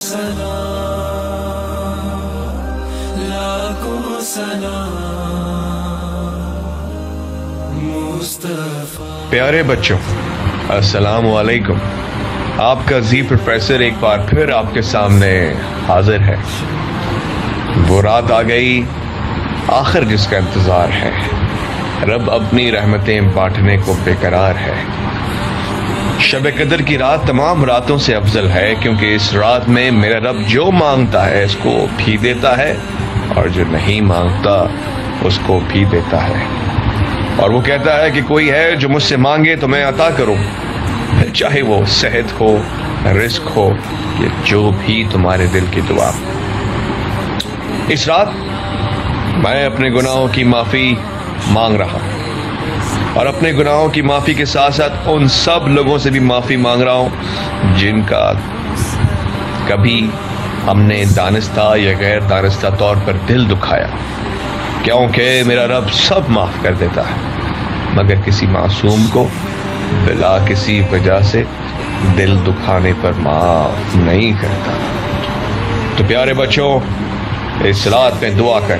لاکھوں سلام مصطفیٰ۔ پیارے بچوں، السلام علیکم۔ آپ کا زی پروفیسر ایک بار پھر آپ کے سامنے حاضر ہے۔ وہ رات آ گئی آخر جس کا انتظار ہے، رب اپنی رحمتیں بانٹنے کو بے قرار ہے۔ شب قدر کی رات تمام راتوں سے افضل ہے، کیونکہ اس رات میں میرا رب جو مانگتا ہے اس کو بھی دیتا ہے، اور جو نہیں مانگتا اس کو بھی دیتا ہے۔ اور وہ کہتا ہے کہ کوئی ہے جو مجھ سے مانگے تو میں عطا کروں، چاہے وہ صحت ہو، رزق ہو، یا جو بھی تمہارے دل کی دعا۔ اس رات میں اپنے گناہوں کی معافی مانگ رہا ہوں، اور اپنے گناہوں کی معافی کے ساتھ ساتھ ان سب لوگوں سے بھی معافی مانگ رہا ہوں جن کا کبھی ہم نے دانستہ یا غیر دانستہ طور پر دل دکھایا، کیونکہ میرا رب سب معاف کر دیتا ہے، مگر کسی معصوم کو بلا کسی وجہ سے دل دکھانے پر معاف نہیں کرتا۔ تو پیارے بچوں، اس رات میں دعا کر،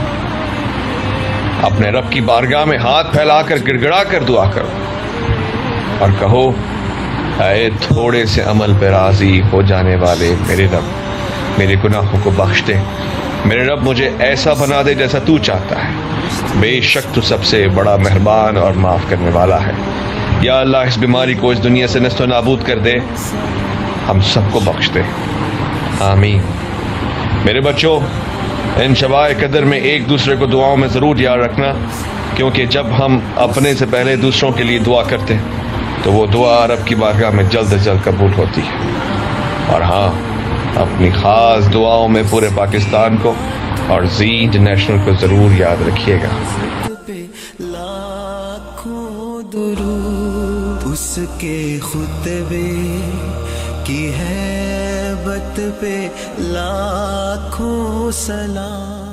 اپنے رب کی بارگاہ میں ہاتھ پھیلا کر گڑ گڑا کر دعا کرو اور کہو، اے تھوڑے سے عمل پہ راضی ہو جانے والے میرے رب، میرے گناہوں کو بخش دے، میرے رب مجھے ایسا بنا دے جیسا تو چاہتا ہے، بے شک تو سب سے بڑا مہربان اور معاف کرنے والا ہے۔ یا اللہ، اس بیماری کو اس دنیا سے نست و نابود کر دے، ہم سب کو بخش دے، آمین۔ میرے بچوں، ان شبائے قدر میں ایک دوسرے کو دعاؤں میں ضرور یاد رکھنا، کیونکہ جب ہم اپنے سے پہلے دوسروں کے لیے دعا کرتے ہیں تو وہ دعا رب کی بارگاہ میں جلد از جلد قبول ہوتی ہے۔ اور ہاں، اپنی خاص دعاؤں میں پورے پاکستان کو اور زی انٹرنیشنل کو ضرور یاد رکھیے گا۔ لاکھوں درود اس کے خطبے کی ہیبت پہ، لاکھوں سلام۔